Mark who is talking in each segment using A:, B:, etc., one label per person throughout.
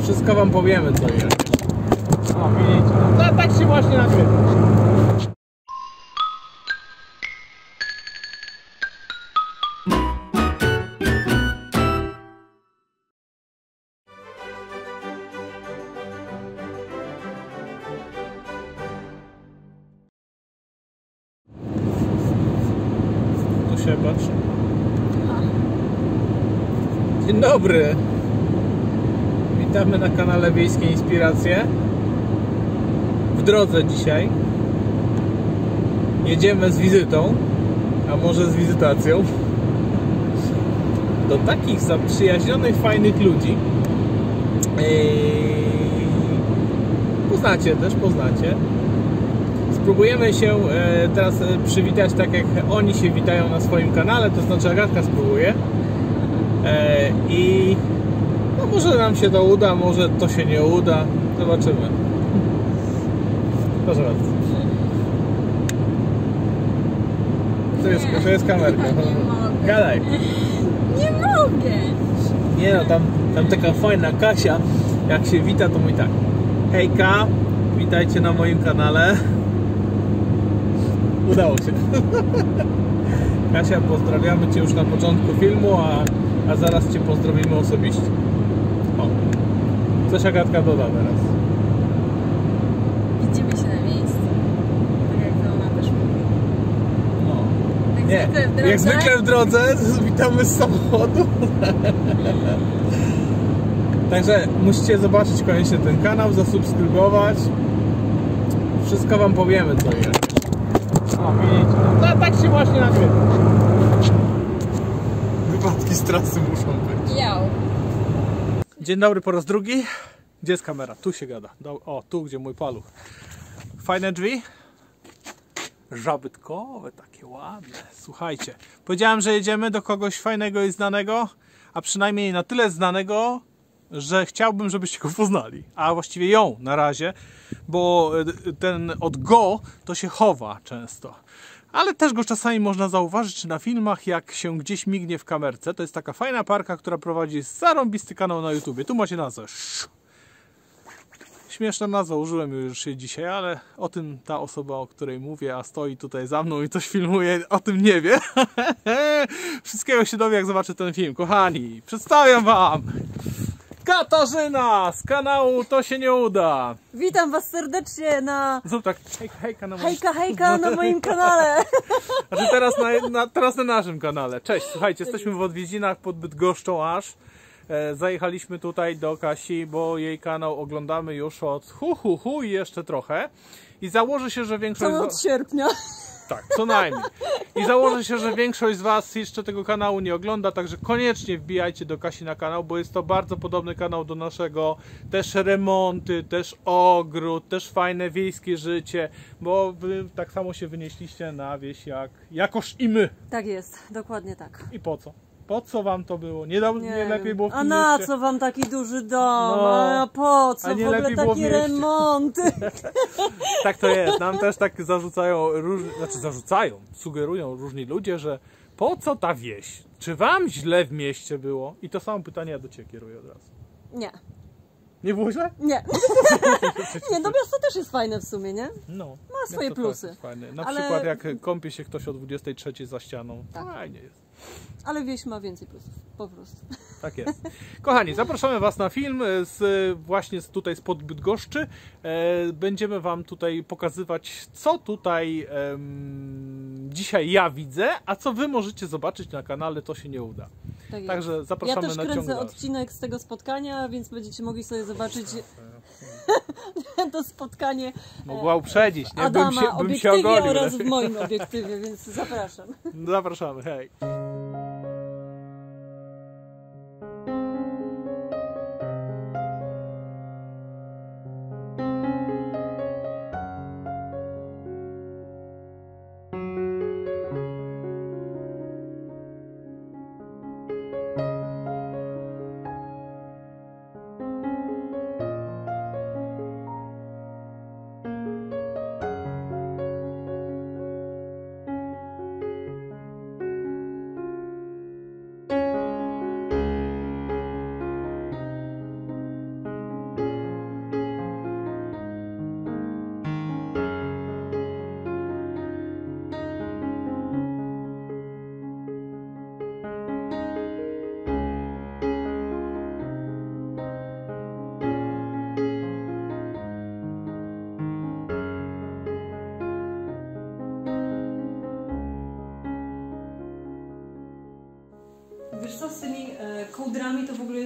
A: Wszystko wam powiemy, co jest. O, widzicie, no, tak się właśnie nagrywa. Tu się patrzy. Dzień dobry. Witamy na kanale Wiejskie Inspiracje. W drodze dzisiaj. Jedziemy z wizytą, a może z wizytacją, do takich zaprzyjaźnionych, fajnych ludzi. Poznacie. Spróbujemy się teraz przywitać tak, jak oni się witają na swoim kanale, to znaczy Agatka spróbuje. I no może nam się to uda, może to się nie uda. Zobaczymy. Proszę bardzo. To jest kamerka. Gadaj.
B: Nie mogę.
A: Nie no, tam taka fajna Kasia, jak się wita, to mówi tak: hejka, witajcie na moim kanale. Udało się. Kasia, pozdrawiamy Cię już na początku filmu, a zaraz Cię pozdrowimy osobiście. O, coś Agatka doda teraz.
B: Widzimy się na miejscu. Tak jak to ona też mówi.
A: No.
B: Jak zwykle w drodze.
A: Jak zwykle w drodze witamy z samochodu. Także musicie zobaczyć koniecznie ten kanał, zasubskrybować. Wszystko wam powiemy, co jest. O, widzicie, no, tak się właśnie nagrywa. Wypadki z trasy muszą być.
B: Jał.
A: Dzień dobry po raz drugi. Gdzie jest kamera? Tu się gada. O, tu gdzie mój paluch. Fajne drzwi. Żabytkowe, takie ładne. Słuchajcie, powiedziałem, że jedziemy do kogoś fajnego i znanego, a przynajmniej na tyle znanego, że chciałbym, żebyście go poznali. A właściwie ją na razie, bo ten od go to się chowa często. Ale też go czasami można zauważyć na filmach, jak się gdzieś mignie w kamerce. To jest taka fajna parka, która prowadzi zarąbisty kanał na YouTubie. Tu macie nazwę. Śmieszna nazwa, użyłem już jej dzisiaj, ale o tym ta osoba, o której mówię, a stoi tutaj za mną i coś filmuje, o tym nie wie. Wszystkiego się dowie, jak zobaczy ten film. Kochani, przedstawiam wam Katarzyna z kanału To się nie uda.
B: Witam was serdecznie na...
A: Zrób tak, hejka na moim...
B: Hejka na moim kanale.
A: Znaczy teraz na naszym kanale. Cześć, słuchajcie, jesteśmy w odwiedzinach pod Bydgoszczą aż. Zajechaliśmy tutaj do Kasi, bo jej kanał oglądamy już od i jeszcze trochę. I założy się, że większość...
B: Od sierpnia.
A: Tak, co najmniej. I założę się, że większość z was jeszcze tego kanału nie ogląda, także koniecznie wbijajcie do Kasi na kanał, bo jest to bardzo podobny kanał do naszego. Też remonty, też ogród, też fajne wiejskie życie, bo wy tak samo się wynieśliście na wieś jakoż i my.
B: Tak jest, dokładnie tak.
A: I po co? Po co wam to było? Nie lepiej było w tym
B: A na
A: mieście?
B: co wam taki duży dom?
A: No,
B: a po co
A: a nie
B: w ogóle
A: lepiej było w
B: takie
A: mieście?
B: remonty?
A: Tak to jest. Nam też tak sugerują różni ludzie, że po co ta wieś? Czy wam źle w mieście było? I to samo pytanie ja do Ciebie kieruję od razu.
B: Nie.
A: Nie było źle?
B: Nie. Nie, no miasto też jest fajne w sumie, nie?
A: No.
B: Ma swoje plusy.
A: Jest fajne. Na
B: Ale...
A: przykład jak kąpie się ktoś o 23 za ścianą.
B: Tak.
A: Fajnie jest.
B: Ale wieś ma więcej plusów, po prostu.
A: Tak jest. Kochani, zapraszamy was na film właśnie tutaj spod Bydgoszczy. Będziemy wam tutaj pokazywać, co tutaj dzisiaj ja widzę, a co wy możecie zobaczyć na kanale To się nie uda.
B: Tak
A: Także
B: jest.
A: zapraszamy
B: ja też
A: na ciąg
B: kręcę
A: dalszy.
B: odcinek z tego spotkania, więc będziecie mogli sobie zobaczyć to spotkanie
A: Mogła uprzedzić, nie?
B: Adama
A: Bym się ogolił.
B: oraz w moim obiektywie, więc zapraszam.
A: Zapraszamy, hej.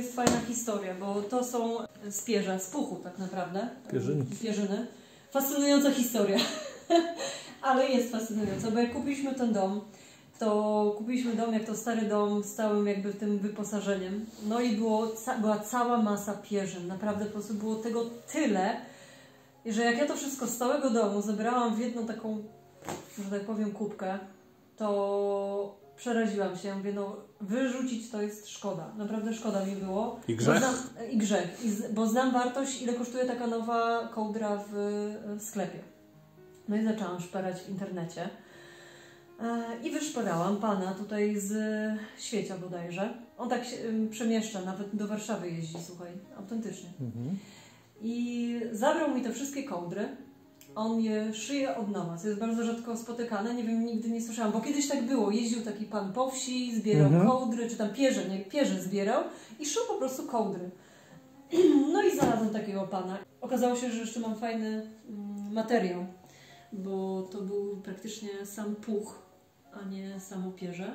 B: jest fajna historia, bo to są z pierza, z puchu tak naprawdę. Pierzyny. Fascynująca historia. Ale jest fascynująca, bo jak kupiliśmy ten dom, to kupiliśmy dom jak to stary dom z całym jakby tym wyposażeniem. No i była cała masa pierzyn. Naprawdę po prostu było tego tyle, że jak ja to wszystko z całego domu zebrałam w jedną taką, że tak powiem, kubkę, to przeraziłam się. Mówię, no wyrzucić to jest szkoda. Naprawdę szkoda mi było.
A: I grzech.
B: I grzech. Bo znam wartość, ile kosztuje taka nowa kołdra w sklepie. No i zaczęłam szperać w internecie. I wyszperałam pana tutaj z Świecia bodajże. On tak się przemieszcza, nawet do Warszawy jeździ, słuchaj, autentycznie. I zabrał mi te wszystkie kołdry. On je szyje od nowa, co jest bardzo rzadko spotykane. Nie wiem, nigdy nie słyszałam, bo kiedyś tak było. Jeździł taki pan po wsi, zbierał kołdry, czy tam pierze zbierał i szył po prostu kołdry. No i znalazłam takiego pana. Okazało się, że jeszcze mam fajny materiał, bo to był praktycznie sam puch, a nie samo pierze.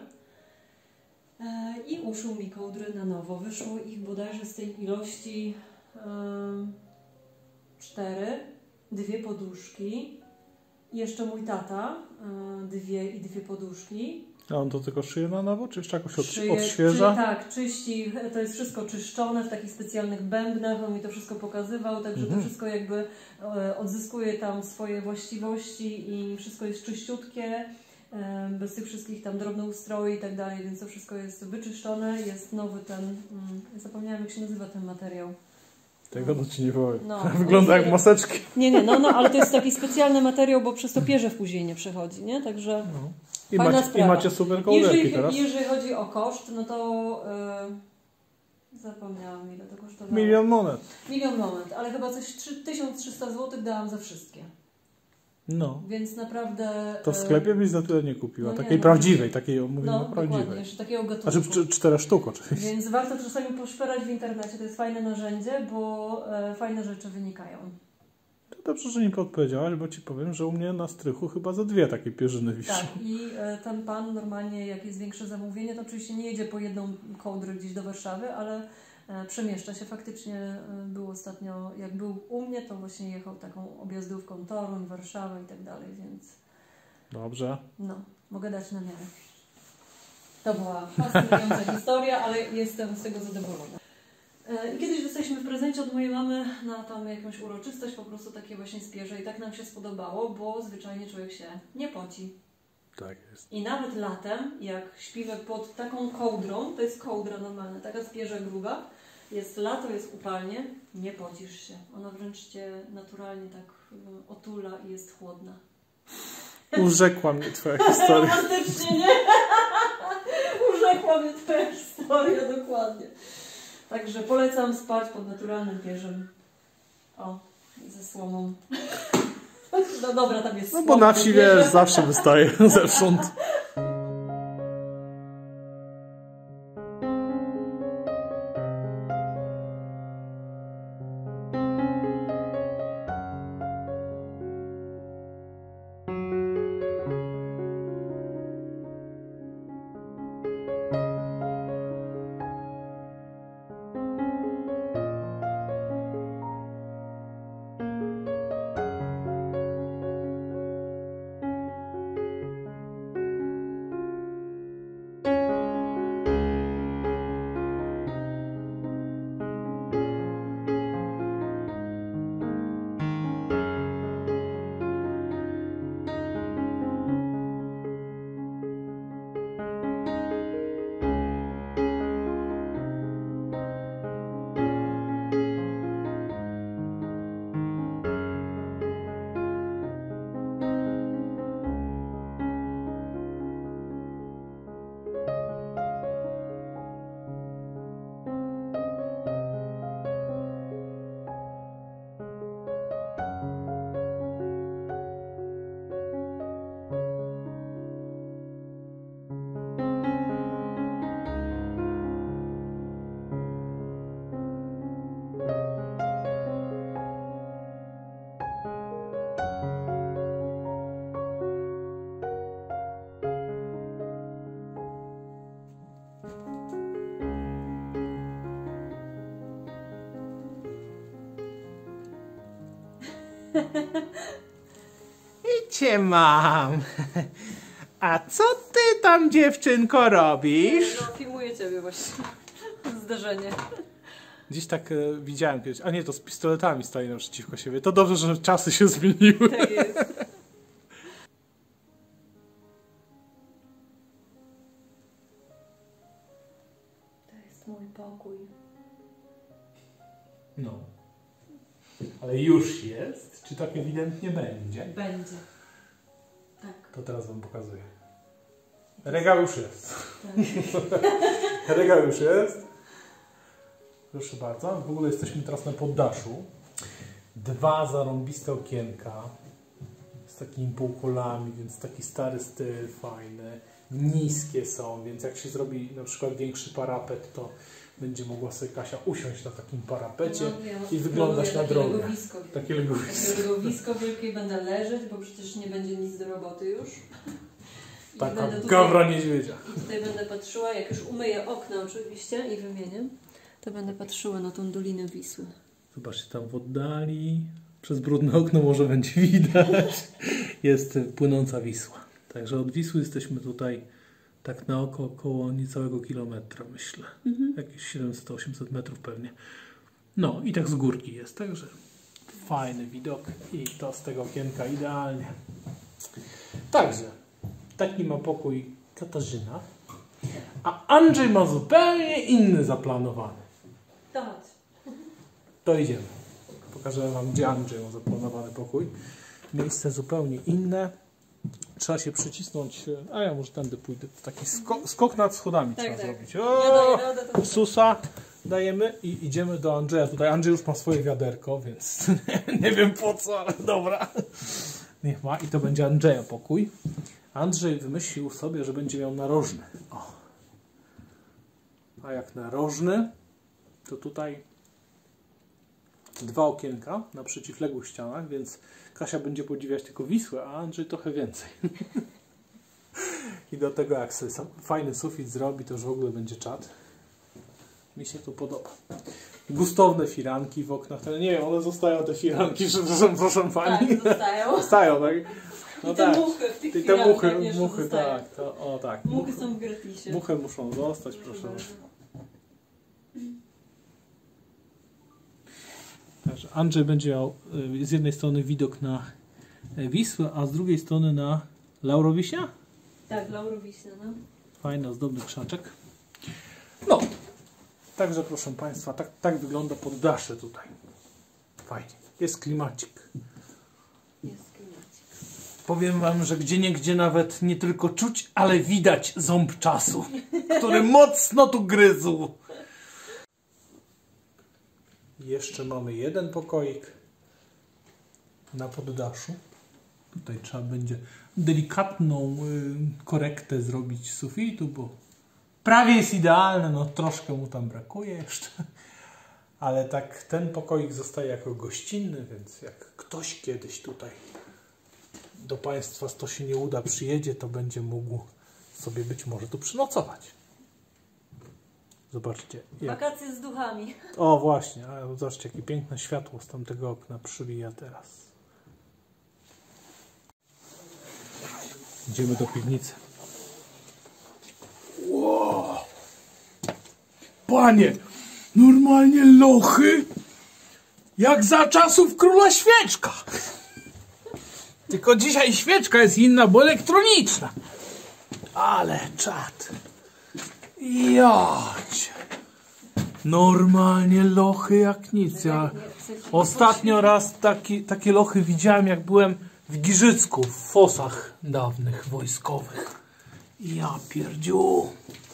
B: I uszył mi kołdry na nowo. Wyszło ich bodajże z tej ilości 4, 2 poduszki. I jeszcze mój tata, 2 poduszki.
A: A on to tylko szyje na nowo, czy jeszcze jakoś odświeża?
B: Tak, czyści, to jest wszystko czyszczone w takich specjalnych bębnach, on mi to wszystko pokazywał, także to wszystko jakby odzyskuje tam swoje właściwości i wszystko jest czyściutkie, bez tych wszystkich tam drobnoustroi i tak dalej, więc to wszystko jest wyczyszczone, jest nowy ten, zapomniałam jak się nazywa ten materiał.
A: Tego to ci nie powiem.
B: No,
A: wygląda jak maseczki.
B: Nie, ale to jest taki specjalny materiał, bo przez to pierze później nie przechodzi, nie? Także
A: I macie super kołderki teraz?
B: Jeżeli chodzi o koszt, no to zapomniałam ile to kosztowało.
A: 1 000 000 monet.
B: 1 000 000 monet, ale chyba coś 1300 zł dałam za wszystkie.
A: No.
B: Więc naprawdę...
A: To w sklepie byś za tyle nie kupiła.
B: No
A: takiej
B: nie,
A: prawdziwej, takiej mówimy o prawdziwej.
B: Dokładnie, jeszcze takiego gatunku.
A: Znaczy 4 sztuk oczywiście.
B: Więc warto czasami poszperać w internecie, to jest fajne narzędzie, bo fajne rzeczy wynikają.
A: To dobrze, że nie podpowiedziałaś, bo ci powiem, że u mnie na strychu chyba za 2 takie pierzyny wiszą.
B: Tak, i ten pan normalnie, jak jest większe zamówienie, to oczywiście nie jedzie po jedną kołdrę gdzieś do Warszawy, ale przemieszcza się. Faktycznie był ostatnio, jak był u mnie, to właśnie jechał taką objazdówką Toruń, Warszawę i tak dalej, więc...
A: Dobrze.
B: No, mogę dać na miarę. To była fascynująca historia, ale jestem z tego zadowolona. I kiedyś dostaliśmy w prezencie od mojej mamy na tam jakąś uroczystość, po prostu takie właśnie z pierze i tak nam się spodobało, bo zwyczajnie człowiek się nie poci.
A: Tak jest.
B: I nawet latem, jak śpimy pod taką kołdrą, to jest kołdra normalna, taka z pierze gruba, jest lato, jest upalnie, nie pocisz się. Ona wręcz cię naturalnie tak otula i jest chłodna.
A: Urzekła mnie twoja historia.
B: Romantycznie, nie? Urzekła mnie twoja historia, dokładnie. Także polecam spać pod naturalnym pierzem. O, ze słomą. No dobra, tam jest słoma.
A: No bo na wsi, wiesz, zawsze wystaje zewsząd. I cię mam. A co ty tam, dziewczynko, robisz?
B: No, filmuję ciebie właśnie. Zdarzenie.
A: Gdzieś tak widziałem kiedyś. A nie, to z pistoletami stoi naprzeciwko siebie. To dobrze, że czasy się zmieniły.
B: Tak jest. To jest mój pokój.
A: No. Ale już jest? Czy tak ewidentnie będzie?
B: Będzie. Tak.
A: To teraz wam pokazuję. Regał już jest.
B: Tak.
A: Regał już jest. Proszę bardzo. W ogóle jesteśmy teraz na poddaszu. 2 zarąbiste okienka. Z takimi półkulami, więc taki stary styl, fajny. Niskie są, więc jak się zrobi na przykład większy parapet, to będzie mogła sobie Kasia usiąść na takim parapecie i wyglądać na drogę. Takie
B: legowisko wielkie, będę leżeć, bo przecież nie będzie nic do roboty już.
A: Taka gawra niedźwiedzia.
B: I tutaj będę patrzyła, jak już umyję okna oczywiście i wymienię, to będę patrzyła na tą Dolinę Wisły.
A: Zobaczcie, tam w oddali, przez brudne okno może będzie widać, jest płynąca Wisła. Także od Wisły jesteśmy tutaj tak na oko około niecałego kilometra, myślę. Jakieś 700-800 metrów pewnie. No i tak z górki jest, także fajny widok i to z tego okienka idealnie. Także taki ma pokój Katarzyna, a Andrzej ma zupełnie inny zaplanowany.
B: Tak.
A: To idziemy. Pokażę wam, gdzie Andrzej ma zaplanowany pokój. Miejsce zupełnie inne. Trzeba się przycisnąć, a ja może tędy pójdę. Taki skok nad schodami
B: Tak,
A: trzeba
B: tak.
A: zrobić.
B: Ja daję radę, to...
A: Susa dajemy i idziemy do Andrzeja. Tutaj Andrzej już ma swoje wiaderko, więc nie wiem po co, ale dobra. Niech ma i to będzie Andrzeja pokój. Andrzej wymyślił sobie, że będzie miał narożny. O. A jak narożny, to tutaj 2 okienka na przeciwległych ścianach, więc Kasia będzie podziwiać tylko Wisłę, a Andrzej trochę więcej. I do tego jak sobie fajny sufit zrobi, to już w ogóle będzie czad. Mi się to podoba. Gustowne firanki w oknach. Nie wiem, one zostają te firanki, proszę pani.
B: Tak, zostają.
A: Zostają, tak?
B: No I te
A: tak.
B: muchy w tych
A: I te muchy
B: zostają.
A: tak. Tak.
B: Muchy są w gratisie.
A: Muchy muszą zostać, proszę. Także Andrzej będzie miał z jednej strony widok na Wisłę, a z drugiej strony na Laurowiśnia?
B: Tak, Laurowiśnia, no.
A: Fajny, ozdobny krzaczek. No, także proszę Państwa, tak wygląda poddasze tutaj. Fajnie. Jest klimacik.
B: Jest klimacik.
A: Powiem Wam, że gdzieniegdzie nawet nie tylko czuć, ale widać ząb czasu, który mocno tu gryzł. Jeszcze mamy jeden pokoik na poddaszu. Tutaj trzeba będzie delikatną korektę zrobić sufitu, bo prawie jest idealny, no troszkę mu tam brakuje jeszcze. Ale tak ten pokoik zostaje jako gościnny, więc jak ktoś kiedyś tutaj do Państwa, to się nie uda, przyjedzie, to będzie mógł sobie być może tu przynocować. Zobaczcie.
B: Wakacje z duchami.
A: O właśnie, a zobaczcie jakie piękne światło z tamtego okna przybija teraz. Idziemy do piwnicy. Wow. Panie, normalnie lochy jak za czasów Króla Świeczka. Tylko dzisiaj świeczka jest inna, bo elektroniczna. Ale czad. Jać. Normalnie lochy jak nic. Ja ostatnio raz takie lochy widziałem, jak byłem w Giżycku, w fosach dawnych wojskowych. Ja pierdziu.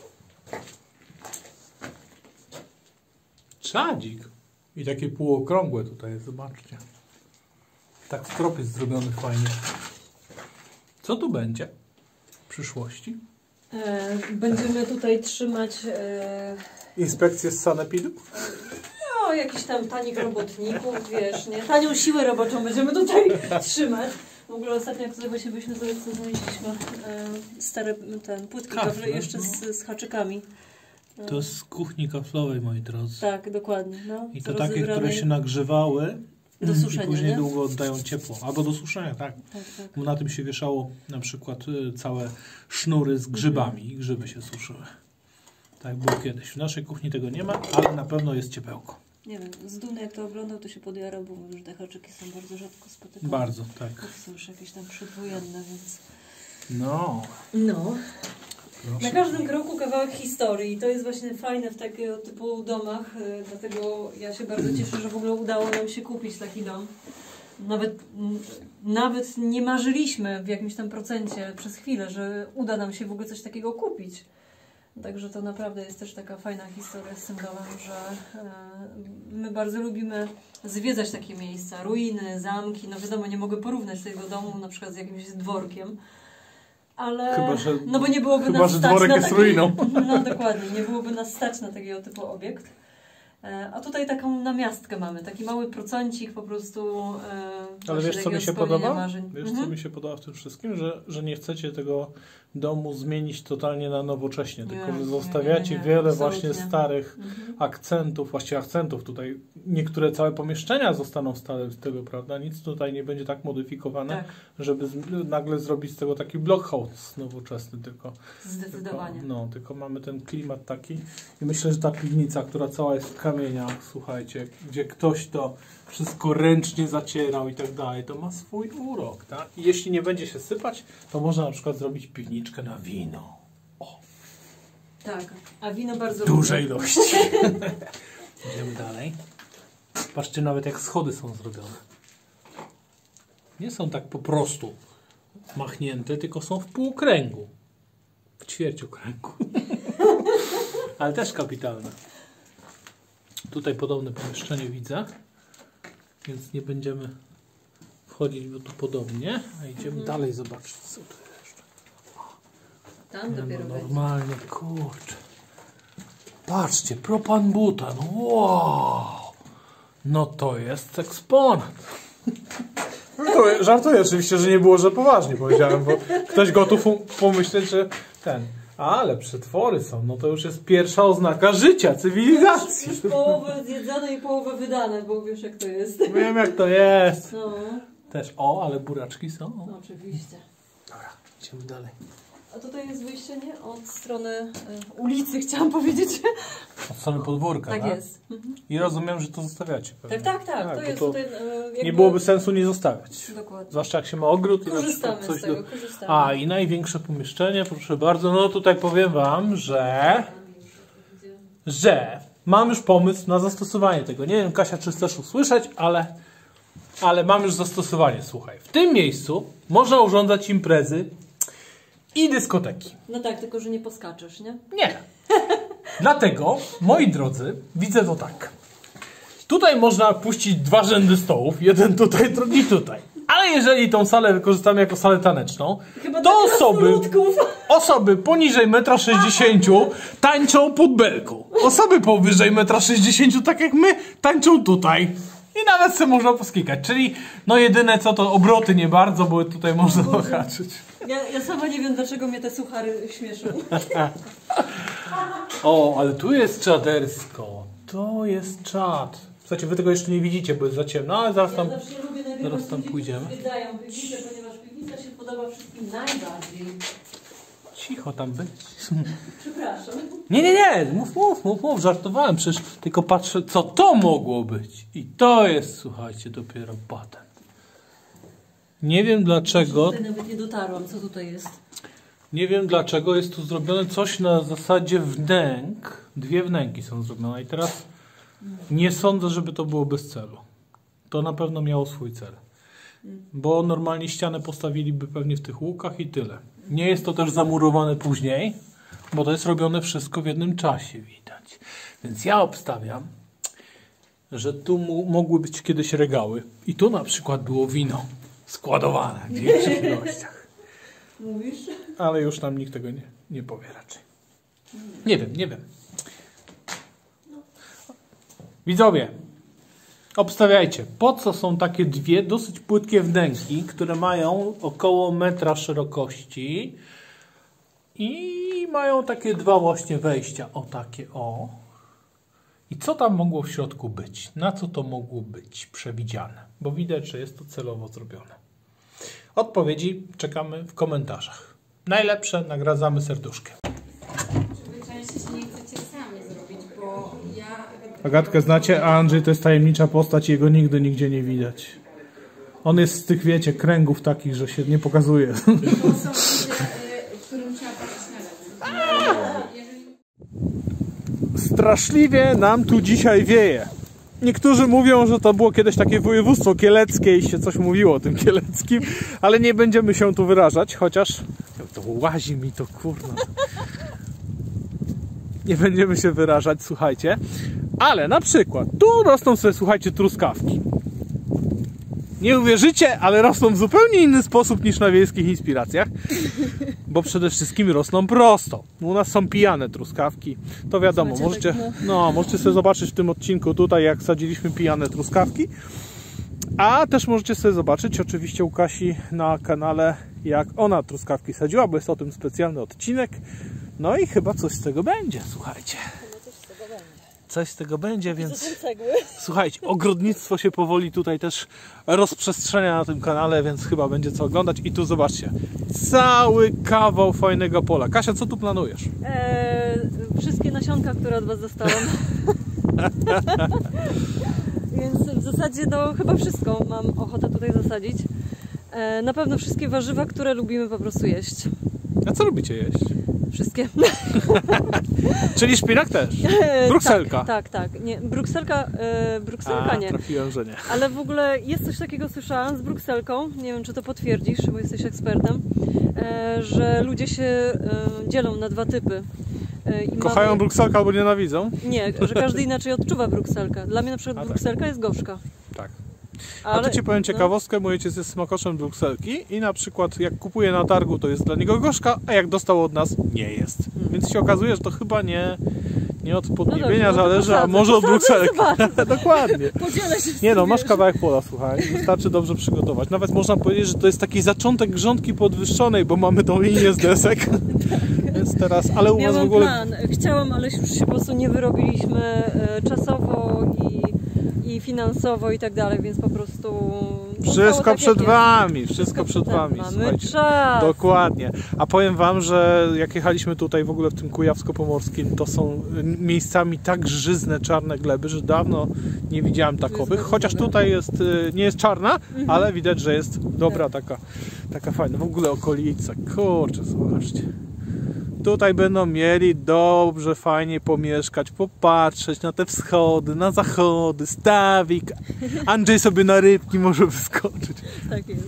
A: Czadzik. I takie półokrągłe tutaj, zobaczcie. Tak strop jest zrobiony fajnie. Co tu będzie w przyszłości?
B: Będziemy tutaj trzymać
A: Inspekcję z sanepidu?
B: no, jakichś tam tanich robotników, wiesz, nie? Tanią siłę roboczą będziemy tutaj trzymać. W ogóle ostatnio, jak sobie byśmy sobie znaleźliśmy stare płytki kafle jeszcze z haczykami.
A: To jest z kuchni kaflowej, moi drodzy.
B: Tak, dokładnie. No,
A: I to takie, które się nagrzewały
B: Do suszenia,
A: i później
B: nie?
A: długo oddają ciepło. Albo do suszenia, tak.
B: Tak.
A: Bo na tym się wieszało na przykład całe sznury z grzybami i grzyby się suszyły. Tak było kiedyś. W naszej kuchni tego nie ma, ale na pewno jest ciepełko.
B: Nie wiem, z Duny jak to oglądał, to się podjarał, bo mówił, że te haczyki są bardzo rzadko spotykane.
A: Bardzo, tak.
B: To są już jakieś tam przedwojenne, więc...
A: No.
B: Na każdym kroku kawałek historii i to jest właśnie fajne w takiego typu domach, dlatego ja się bardzo cieszę, że w ogóle udało nam się kupić taki dom. Nawet nie marzyliśmy w jakimś tam procencie przez chwilę, że uda nam się w ogóle coś takiego kupić. Także to naprawdę jest też taka fajna historia z tym domem, że my bardzo lubimy zwiedzać takie miejsca, ruiny, zamki. No wiadomo, nie mogę porównać tego domu na przykład z jakimś dworkiem. Ale,
A: Chyba, że,
B: no bo nie byłoby
A: chyba,
B: nas
A: że
B: stać
A: dworek
B: na
A: jest
B: taki,
A: ruiną.
B: no dokładnie, nie byłoby nas stać na takiego typu obiekt. A tutaj taką namiastkę mamy, taki mały procencik po prostu.
A: Ale wiesz co mi się podoba?
B: Marzeń.
A: Wiesz co mi się podoba w tym wszystkim? Że nie chcecie tego domu zmienić totalnie na nowocześnie, tylko że zostawiacie wiele
B: absolutnie.
A: właśnie starych akcentów, właściwie akcentów tutaj. Niektóre całe pomieszczenia zostaną stare z tego, prawda? Nic tutaj nie będzie tak modyfikowane,
B: Tak.
A: żeby nagle zrobić z tego taki blockhouse nowoczesny, tylko
B: Zdecydowanie.
A: tylko mamy ten klimat taki i myślę, że ta piwnica, która cała jest w kamieniach, słuchajcie, gdzie ktoś to wszystko ręcznie zacierał i tak dalej, to ma swój urok, tak? I jeśli nie będzie się sypać, to można na przykład zrobić piwniczkę na wino.
B: Tak, a wino bardzo
A: Duże
B: lubię.
A: ilości. Idziemy dalej. Patrzcie nawet jak schody są zrobione. Nie są tak po prostu machnięte, tylko są w półkręgu. W ćwierciokręgu. Ale też kapitalne. Tutaj podobne pomieszczenie widzę, więc nie będziemy wchodzić, bo tu podobnie. A idziemy dalej zobaczyć, co tu jeszcze.
B: Tam dopiero będzie.
A: Normalnie, kurczę. Patrzcie, propan butan. Wow! No to jest eksponat. Żartuję oczywiście, że nie było, że poważnie powiedziałem, bo ktoś gotów pomyśleć, że ten... Ale przetwory są, no to już jest pierwsza oznaka życia, cywilizacji.
B: Już połowę zjedzone i połowę wydane, bo wiesz jak to jest.
A: Wiem jak to jest.
B: No,
A: Też, ale buraczki są.
B: no oczywiście.
A: Dobra, idziemy dalej.
B: A tutaj jest wyjście, nie? Od strony ulicy, chciałam powiedzieć.
A: Od strony podwórka, tak?
B: Tak jest.
A: I rozumiem, że to zostawiacie pewnie.
B: Tak.
A: bo
B: To jest
A: to
B: tutaj... jakby...
A: nie byłoby sensu nie zostawiać.
B: Dokładnie.
A: Zwłaszcza jak się ma ogród i na
B: Korzystamy
A: przykład coś
B: z tego,
A: do...
B: korzystamy.
A: A, i największe pomieszczenie, proszę bardzo, no tutaj powiem wam, że mam już pomysł na zastosowanie tego. Nie wiem, Kasia, czy chcesz usłyszeć, ale mam już zastosowanie, słuchaj. W tym miejscu można urządzać imprezy i dyskoteki.
B: No tak, tylko że nie poskaczesz, nie?
A: Nie. Dlatego, moi drodzy, widzę to tak. Tutaj można puścić 2 rzędy stołów, jeden tutaj, drugi tutaj. Ale jeżeli tą salę wykorzystamy jako salę taneczną,
B: Chyba
A: to
B: tak
A: osoby poniżej 1,60 m tańczą pod belką. Osoby powyżej 1,60 m, tak jak my, tańczą tutaj. I nawet sobie można poskikać. Czyli no jedyne co to obroty nie bardzo, bo tutaj można zahaczyć.
B: Ja sama nie wiem, dlaczego mnie te suchary śmieszą.
A: O, ale tu jest czadersko. To jest czad. Słuchajcie, wy tego jeszcze nie widzicie, bo jest za ciemno, ale zaraz tam...
B: Ja zawsze lubię
A: zaraz
B: nagrywać
A: tam
B: ludzi,
A: pójdziemy.
B: którzy zwiedzają piwnicę, ponieważ piwnica się podoba wszystkim najbardziej.
A: Cicho tam być.
B: Przepraszam.
A: Nie, mów, żartowałem, przecież tylko patrzę, co to mogło być. I to jest, słuchajcie, dopiero patent. Nie wiem dlaczego,
B: Tutaj nawet nie dotarłam, co tutaj jest.
A: nie wiem dlaczego jest tu zrobione coś na zasadzie wnęk. 2 wnęki są zrobione i teraz nie sądzę, żeby to było bez celu. To na pewno miało swój cel. Bo normalnie ścianę postawiliby pewnie w tych łukach i tyle. Nie jest to też zamurowane później, bo to jest robione wszystko w jednym czasie, widać. Więc ja obstawiam, że tu mogły być kiedyś regały i tu na przykład było wino składowane w większych ilościach.
B: Mówisz?
A: Ale już nam nikt tego nie powie raczej. Nie wiem. Widzowie, obstawiajcie, po co są takie 2 dosyć płytkie wnęki, które mają około 1 metra szerokości i mają takie 2 właśnie wejścia, o takie o. I co tam mogło w środku być? Na co to mogło być przewidziane? Bo widać, że jest to celowo zrobione. Odpowiedzi czekamy w komentarzach. Najlepsze nagradzamy serduszkiem.
C: Częściej nie chcecie sami zrobić, bo ja...
A: Agatkę znacie, a Andrzej to jest tajemnicza postać i jego nigdy nigdzie nie widać. On jest z tych, wiecie, kręgów takich, że się nie pokazuje.
C: To są ludzie, którym trzeba patrzeć na ręce.
A: Straszliwie nam tu dzisiaj wieje. Niektórzy mówią, że to było kiedyś takie województwo kieleckie i się coś mówiło o tym kieleckim, ale nie będziemy się tu wyrażać, chociaż to łazi mi to, kurwa. Nie będziemy się wyrażać, słuchajcie. Ale na przykład tu rosną sobie, słuchajcie, truskawki. Nie uwierzycie, ale rosną w zupełnie inny sposób niż na wiejskich inspiracjach, bo przede wszystkim rosną prosto. U nas są pijane truskawki, to wiadomo, możecie sobie zobaczyć w tym odcinku tutaj, jak sadziliśmy pijane truskawki, a też możecie sobie zobaczyć oczywiście u Kasi na kanale, jak ona truskawki sadziła, bo jest o tym specjalny odcinek. No i chyba coś z tego będzie, słuchajcie. Coś z tego będzie, więc słuchajcie, ogrodnictwo się powoli tutaj też rozprzestrzenia na tym kanale, więc chyba będzie co oglądać. I tu zobaczcie, cały kawał fajnego pola. Kasia, co tu planujesz?
B: Wszystkie nasionka, które od Was dostałam. Więc w zasadzie no chyba wszystko mam ochotę tutaj zasadzić. Na pewno wszystkie warzywa, które lubimy po prostu jeść.
A: A co lubicie jeść?
B: Wszystkie.
A: Czyli szpinak też? Brukselka?
B: Tak. Nie, brukselka nie.
A: Trafiłem, że nie.
B: Ale w ogóle jest coś takiego, słyszałam, z brukselką, nie wiem czy to potwierdzisz, bo jesteś ekspertem, że ludzie się dzielą na dwa typy.
A: Kochają brukselkę albo nienawidzą?
B: Nie, że każdy inaczej odczuwa brukselkę. Dla mnie na przykład brukselka jest gorzka.
A: Tak.
B: Ale,
A: a tu Ci powiem ciekawostkę, mój ojciec jest smakoszem brukselki i na przykład jak kupuje na targu, to jest dla niego gorzka, a jak dostał od nas, nie jest. Więc się okazuje, że to chyba nie od podniebienia zależy, a może od brukselki. Dokładnie.
B: Podzielę się
A: nie no, masz kawałek pola, słuchaj, wystarczy dobrze przygotować. Nawet można powiedzieć, że to jest taki zaczątek grządki podwyższonej, bo mamy tą linię z desek. Więc teraz, ale u was w ogóle...
B: plan. Chciałam, ale już się po prostu nie wyrobiliśmy czasowo i finansowo i tak dalej, więc po prostu...
A: Wszystko
B: tak
A: przed wami, wszystko przed wami,
B: mamy
A: słuchajcie.
B: czas.
A: Dokładnie. A powiem wam, że jak jechaliśmy tutaj w ogóle w tym Kujawsko-Pomorskim, to są miejscami tak żyzne, czarne gleby, że dawno nie widziałem takowych. Chociaż tutaj jest, nie jest czarna, ale widać, że jest dobra, taka fajna. W ogóle okolica, kurczę, zobaczcie. Tutaj będą mieli dobrze, fajnie pomieszkać, popatrzeć na te wschody, na zachody, stawik. Andrzej sobie na rybki może wyskoczyć.
B: Tak jest.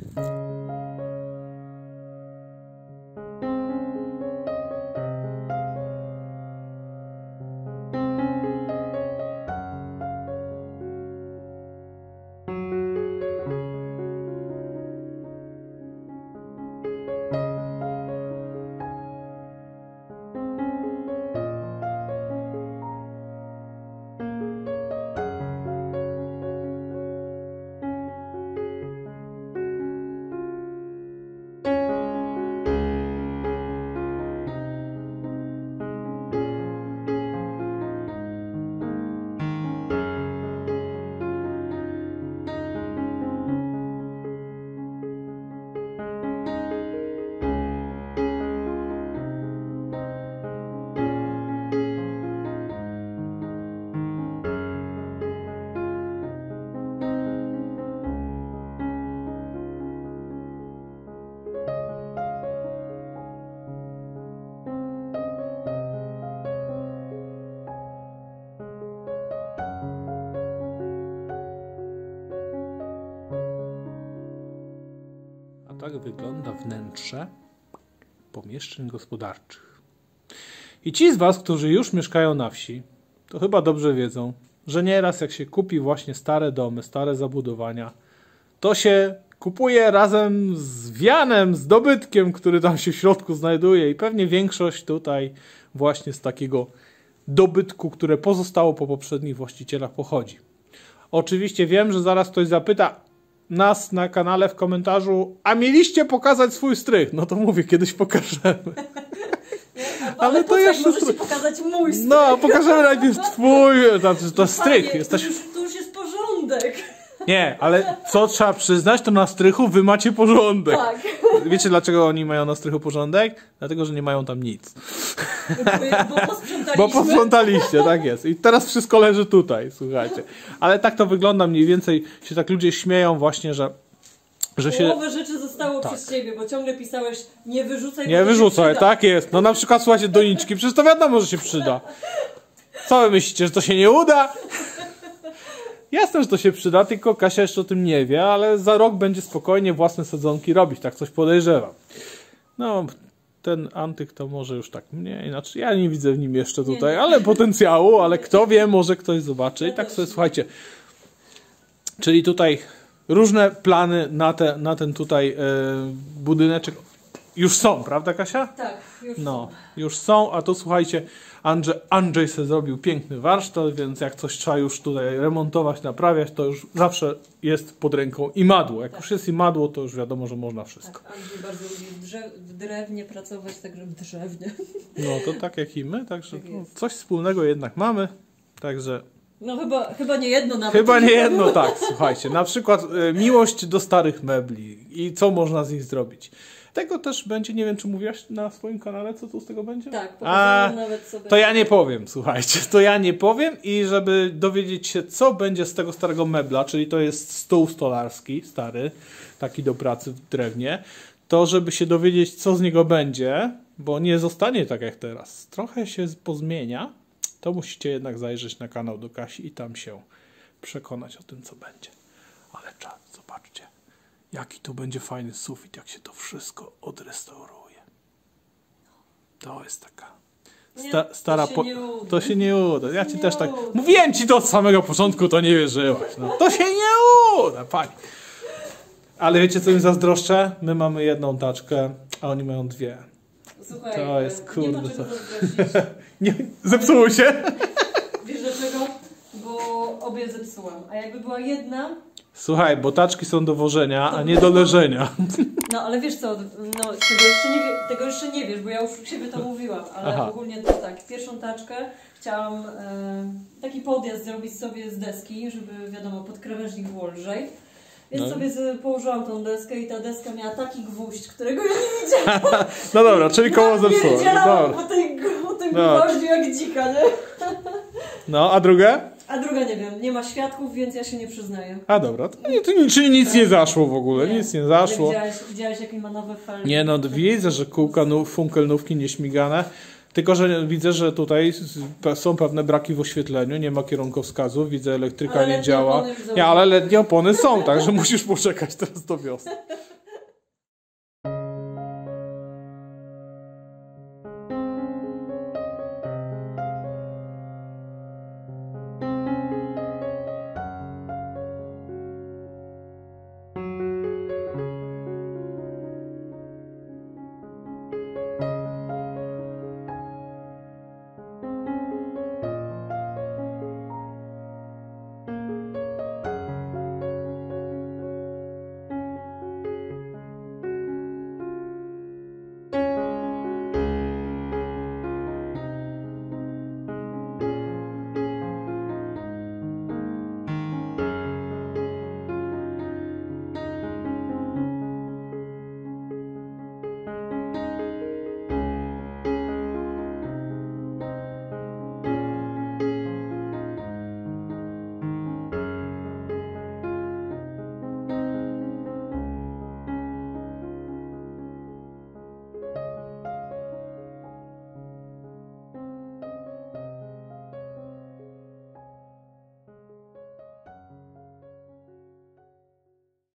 A: Tak wygląda wnętrze pomieszczeń gospodarczych. I ci z was, którzy już mieszkają na wsi, to chyba dobrze wiedzą, że nieraz jak się kupi właśnie stare domy, stare zabudowania, to się kupuje razem z wianem, z dobytkiem, który tam się w środku znajduje i pewnie większość tutaj właśnie z takiego dobytku, które pozostało po poprzednich właścicielach, pochodzi. Oczywiście wiem, że zaraz ktoś zapyta nas na kanale w komentarzu, a mieliście pokazać swój strych? No to mówię, kiedyś pokażemy. Ale
B: po
A: to
B: co,
A: jeszcze...
B: możesz ci pokazać mój strój.
A: No, pokażemy najpierw twój, to strych.
B: Panie,
A: Jesteś...
B: to już jest porządek.
A: Nie, ale co trzeba przyznać, to na strychu wy macie porządek.
B: Tak.
A: Wiecie dlaczego oni mają na strychu porządek? Dlatego, że nie mają tam nic.
B: Bo posprzątaliśmy.
A: Bo posprzątaliście, tak jest. I teraz wszystko leży tutaj, słuchajcie. Ale tak to wygląda mniej więcej, się tak ludzie śmieją właśnie, że się...
B: Połowę rzeczy zostało
A: Tak.
B: przez ciebie, bo ciągle pisałeś nie wyrzucaj, bo
A: Nie
B: to się
A: wyrzucaj,
B: przyda.
A: tak jest. No na przykład słuchajcie, doniczki, przecież to wiadomo, że się przyda. Co wy myślicie, że to się nie uda? Jasne, że to się przyda, tylko Kasia jeszcze o tym nie wie, ale za rok będzie spokojnie własne sadzonki robić, tak coś podejrzewam. No, ten Antyk to może już tak mniej, znaczy ja nie widzę w nim jeszcze tutaj, ale potencjału, ale kto wie, może ktoś zobaczy. I tak sobie, słuchajcie, czyli tutaj różne plany na ten tutaj budyneczek już są, prawda Kasia?
B: Tak, już
A: No, już są, a tu słuchajcie, Andrzej sobie zrobił piękny warsztat, więc jak coś trzeba już tutaj remontować, naprawiać, to już zawsze jest pod ręką imadło. Jak już jest imadło, to już wiadomo, że można wszystko.
B: Tak, Andrzej bardzo lubi w drewnie pracować, także w drzewnie.
A: No to tak jak i my, także
B: Tak
A: no,
B: jest.
A: coś wspólnego jednak mamy, także
B: No chyba nie jedno nawet.
A: chyba nie jedno tak, słuchajcie, na przykład miłość do starych mebli i co można z nich zrobić. Tego też będzie, nie wiem czy mówiłaś na swoim kanale, co tu z tego będzie?
B: Tak, pokazałam nawet sobie.
A: To ja nie powiem, słuchajcie, to ja nie powiem i żeby dowiedzieć się, co będzie z tego starego mebla, czyli to jest stół stolarski, stary, taki do pracy w drewnie, to żeby się dowiedzieć, co z niego będzie, bo nie zostanie tak jak teraz, trochę się pozmienia, to musicie jednak zajrzeć na kanał do Kasi i tam się przekonać o tym, co będzie. Ale czad, zobaczcie, jaki to będzie fajny sufit, jak się to wszystko odrestauruje. To jest taka stara...
B: to się nie uda.
A: To się nie uda. Ja ci
B: Nie
A: też tak...
B: uda.
A: Mówiłem ci to od samego początku, to nie wierzyłaś. No. To się nie uda, pani. Ale wiecie, co mi zazdroszczę? My mamy jedną taczkę, a oni mają dwie.
B: Słuchaj,
A: To jest,
B: nie ma
A: kurde,
B: czego
A: to-
B: zazdrościć.
A: Nie, zepsuły się.
B: Wiesz dlaczego? Bo obie zepsułam. A jakby była jedna,
A: Słuchaj, bo taczki są do wożenia, a nie do leżenia.
B: no ale wiesz co, no tego jeszcze nie wiesz, bo ja już u siebie to mówiłam, ale
A: Aha.
B: ogólnie to tak, pierwszą taczkę chciałam taki podjazd zrobić sobie z deski, żeby wiadomo, pod krawężnik było lżej. Więc
A: No.
B: sobie położyłam tą deskę i ta deska miała taki gwóźdź, którego ja nie widziałam.
A: No dobra, czyli koło zepsuło.
B: Wiedziałam
A: Dobra.
B: po tym
A: Dobra.
B: gwoździu jak dzika, nie?
A: No, a drugie?
B: A druga nie wiem, nie ma świadków, więc ja się nie przyznaję.
A: A dobra, czyli nic nie zaszło w ogóle, nic nie zaszło.
B: Widziałeś jakie ma nowe felgi?
A: Nie no, widzę, że kółka, funkelnówki nieśmigane, tylko że widzę, że tutaj są pewne braki w oświetleniu, nie ma kierunkowskazów, widzę elektryka
B: Ale
A: nie
B: letnie
A: działa.
B: opony już
A: Nie, ale letnie opony są, także musisz poczekać teraz do wiosny.